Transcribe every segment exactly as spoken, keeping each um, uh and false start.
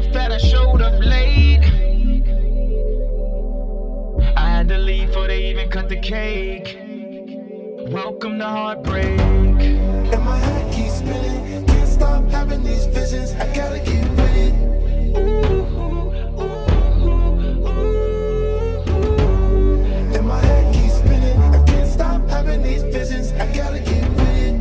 enough that I showed up late. I had to leave before they even cut the cake. Welcome to Heartbreak. And my head keeps spinning, can't stop having these visions, I gotta get with it. And my head keeps spinning, I can't stop having these visions, I gotta get with it.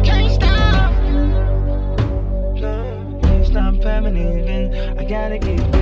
I gotta get